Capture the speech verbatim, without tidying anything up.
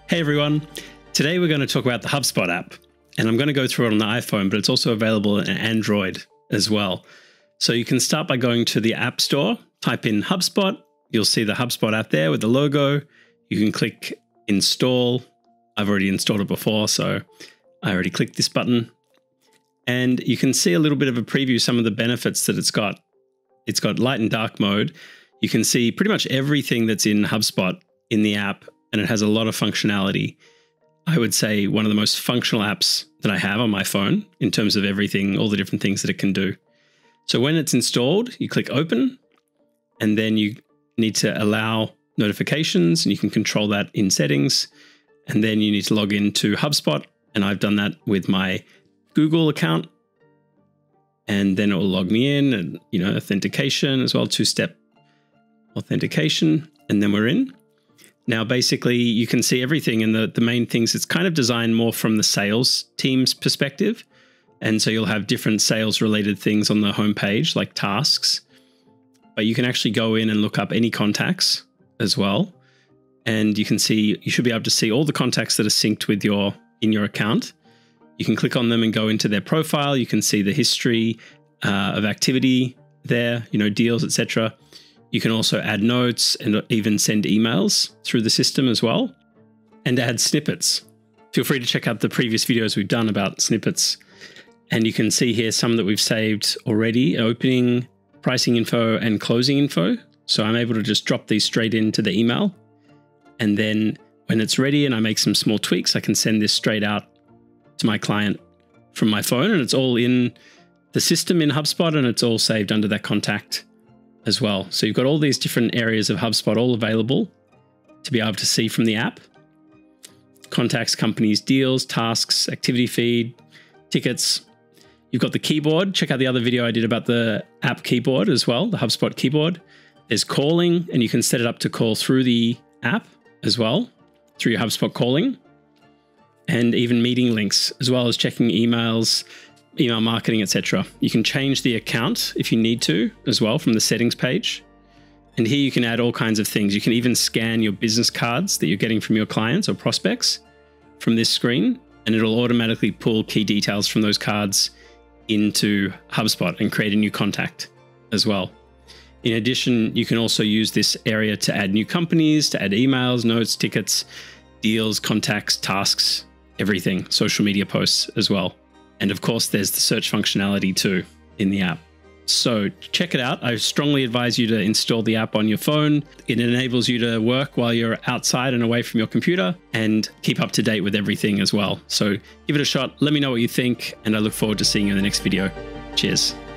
Hey everyone, today we're going to talk about the HubSpot app, and I'm going to go through it on the iPhone, but it's also available on Android as well. So you can start by going to the App Store, type in HubSpot, you'll see the HubSpot app there with the logo. You can click install. I've already installed it before, so I already clicked this button. And you can see a little bit of a preview, some of the benefits that it's got. It's got light and dark mode. You can see pretty much everything that's in HubSpot in the app, and it has a lot of functionality. I would say one of the most functional apps that I have on my phone in terms of everything, all the different things that it can do. So when it's installed, you click open, and then you need to allow notifications, and you can control that in settings. And then you need to log into HubSpot, and I've done that with my Google account. And then it will log me in, and you know, authentication as well, two-step authentication, and then we're in. Now, basically, you can see everything, and the, the main things, it's kind of designed more from the sales team's perspective. And so you'll have different sales related things on the homepage, like tasks, but you can actually go in and look up any contacts as well. And you can see, you should be able to see all the contacts that are synced with your, in your account. You can click on them and go into their profile. You can see the history uh, of activity there, you know, deals, et cetera. You can also add notes and even send emails through the system as well, and add snippets. Feel free to check out the previous videos we've done about snippets. And you can see here some that we've saved already: opening, pricing info, and closing info. So I'm able to just drop these straight into the email. And then when it's ready and I make some small tweaks, I can send this straight out to my client from my phone, and it's all in the system in HubSpot, and it's all saved under that contact as well. So you've got all these different areas of HubSpot all available to be able to see from the app. Contacts, companies, deals, tasks, activity feed, tickets. You've got the keyboard. Check out the other video I did about the app keyboard as well, the HubSpot keyboard. There's calling, and you can set it up to call through the app as well, through your HubSpot calling, and even meeting links, as well as checking emails, email marketing, et cetera. You can change the account if you need to as well from the settings page. And here you can add all kinds of things. You can even scan your business cards that you're getting from your clients or prospects from this screen, and it'll automatically pull key details from those cards into HubSpot and create a new contact as well. In addition, you can also use this area to add new companies, to add emails, notes, tickets, deals, contacts, tasks, everything, social media posts as well. And of course, there's the search functionality too in the app. So check it out. I strongly advise you to install the app on your phone. It enables you to work while you're outside and away from your computer, and keep up to date with everything as well. So give it a shot. Let me know what you think, and I look forward to seeing you in the next video. Cheers.